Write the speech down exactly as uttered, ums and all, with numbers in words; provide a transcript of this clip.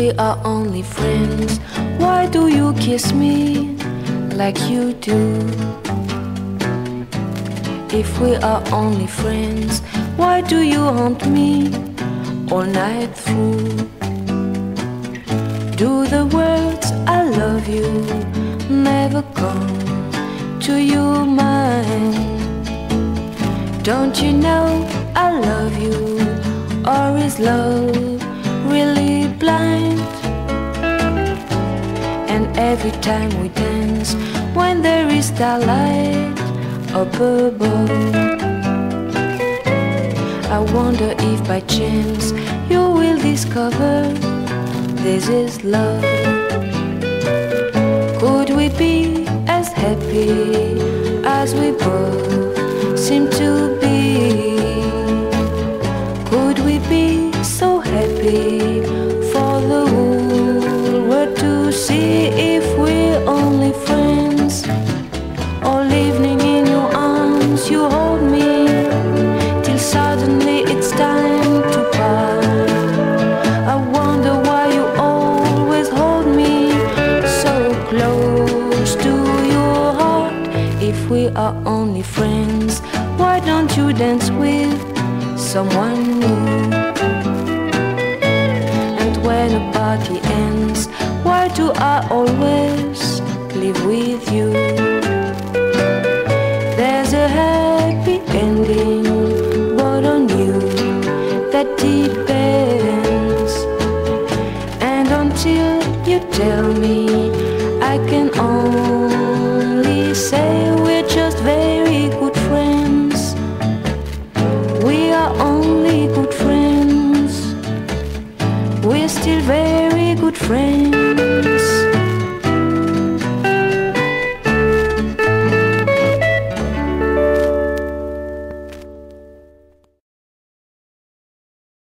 we are only friends, why do you kiss me like you do? If we are only friends, why do you haunt me all night through? Do the words I love you never come to your mind? Don't you know I love you, or is love really blind? And every time we dance, when there is starlight up above, I wonder if by chance you will discover this is love. Could we be as happy as we both seem to be? Could we be so happy for the whole world to see? If we're only friends, all evening in your arms you hold me, till suddenly it's time to part. I wonder why you always hold me so close to your heart. If we are only friends, why don't you dance with someone new? And when a party ends, why do I always live with you? There's a happy ending, but on you that depends. And until you tell me, I can only say we're just very good friends. We are only good friends. We're still very good friends.